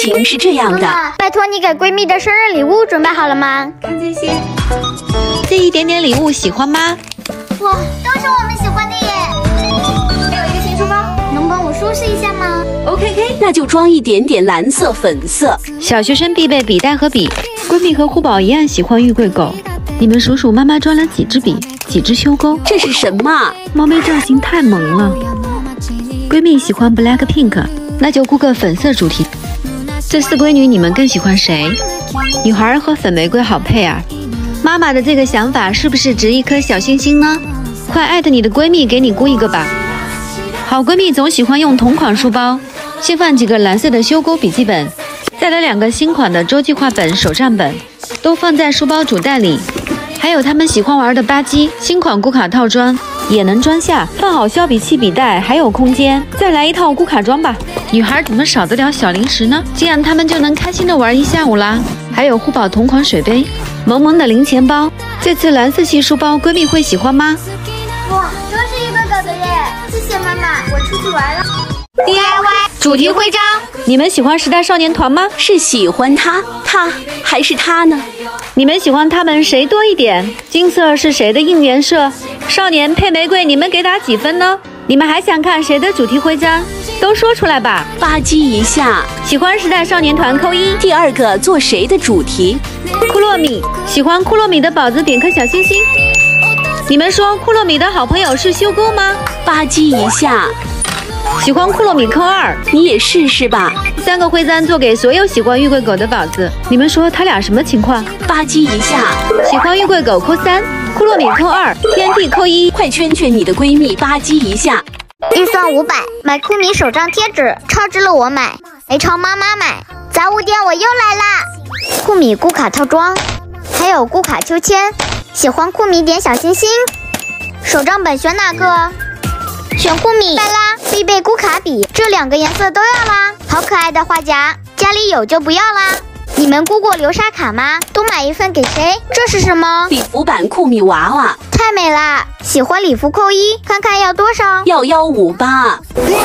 情是这样的， 拜托你给闺蜜的生日礼物准备好了吗？看这些， 这一点点礼物喜欢吗？ 哇，都是我们喜欢的耶！还有一个新书包，能帮我收拾一下吗 ？OK， 那就装一点点蓝色、粉色。 小学生必备笔袋和笔，闺蜜和护宝一样喜欢玉桂狗。你们数数妈妈装了几支笔，几支修钩？ 这是什么？ 猫咪造型太萌了。闺蜜喜欢 Blackpink， 那就估个粉色主题。这4闺女你们更喜欢谁？女孩和粉玫瑰好配啊！妈妈的这个想法是不是值一颗小星星呢？快艾特你的闺蜜给你估一个吧。好闺蜜总喜欢用同款书包，先放几个蓝色的修钩笔记本，再来2个新款的周计划本、手账本，都放在书包主袋里。还有他们喜欢玩的吧唧，新款咕卡套装也能装下，放好削笔器、笔袋，还有空间。再来一套咕卡装吧。女孩怎么少得了小零食呢？这样她们就能开心的玩一下午啦。还有护宝同款水杯，萌萌的零钱包。这次蓝色系书包，闺蜜会喜欢吗？ 哇，都是一个狗的耶！谢谢妈妈，我出去玩了。 DIY 主题徽章，你们喜欢时代少年团吗？ 是喜欢他还是他呢？ 你们喜欢他们谁多一点？金色是谁的应援色？少年配玫瑰，你们给打几分呢？你们还想看谁的主题徽章？都说出来吧！ 吧唧一下。 喜欢时代少年团扣1。 第2个做谁的主题？ 库洛米，喜欢库洛米的宝子点颗小心心。你们说库洛米的好朋友是修钩吗？ 吧唧一下。 喜欢库洛米扣2， 你也试试吧。 3个徽章做给所有喜欢玉桂狗的宝子，你们说他俩什么情况？ 吧唧一下。 喜欢玉桂狗扣3，库洛米扣2，天地扣1。 快圈圈你的闺蜜，吧唧一下。 预算500，买酷米手账贴纸，超值了我买，没超妈妈买。杂物店我又来啦！酷米咕卡套装，还有咕卡秋千。喜欢酷米点小心心。手账本选哪个？选酷米。来啦，必备咕卡笔，这2个颜色都要啦。好可爱的画夹，家里有就不要啦。你们估过流沙卡吗？都买一份给谁？这是什么？ 礼服版酷米娃娃， 太美啦！喜欢礼服扣1，看看要多少？ 要158。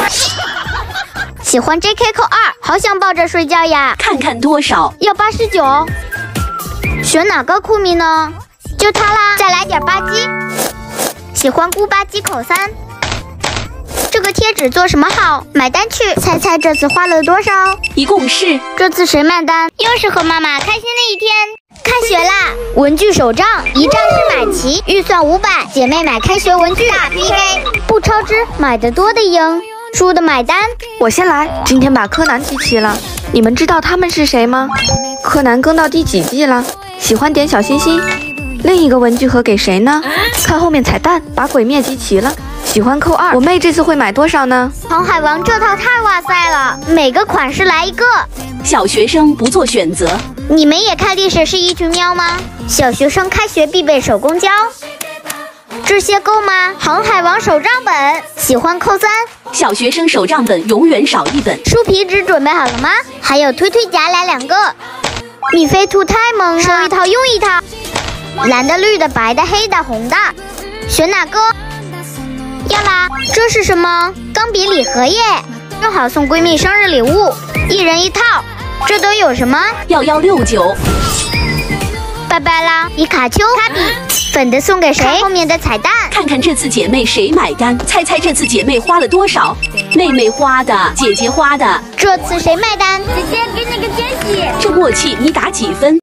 喜欢 JK 扣2，好想抱着睡觉呀！ 看看多少？ 要89。选哪个酷米呢？就它啦！再来点吧唧。喜欢咕吧唧扣3。这个贴纸做什么好？买单去！猜猜这次花了多少？ 一共是…… 这次谁买单？又是和妈妈开心的一天。开学啦！文具手账一站式买齐，预算500，姐妹买开学文具大 PK， 不超支，买的多的赢，输的买单。 我先来，今天把柯南集齐了，你们知道他们是谁吗？柯南更到第几季了？喜欢点小心心。另一个文具盒给谁呢？看后面彩蛋，把鬼灭集齐了。喜欢扣2，我妹这次会买多少呢？ 航海王这套太哇塞了，每个款式来一个。 小学生不做选择， 你们也看历史是一群喵吗？小学生开学必备手工胶，这些够吗？航海王手账本，喜欢扣3。 小学生手账本永远少一本。 书皮纸准备好了吗？还有推夹来2个。米菲兔太萌了，收一套用一套。蓝的、绿的、白的、黑的、红的，选哪个？要啦！这是什么？钢笔礼盒耶，正好送闺蜜生日礼物，1人1套。这都有什么？ 要169。 拜拜啦！皮卡丘卡比，粉的送给谁？看后面的彩蛋， 看看这次姐妹谁买单？猜猜这次姐妹花了多少？妹妹花的，姐姐花的。 这次谁买单？姐姐给你个惊喜。 这默契你打几分？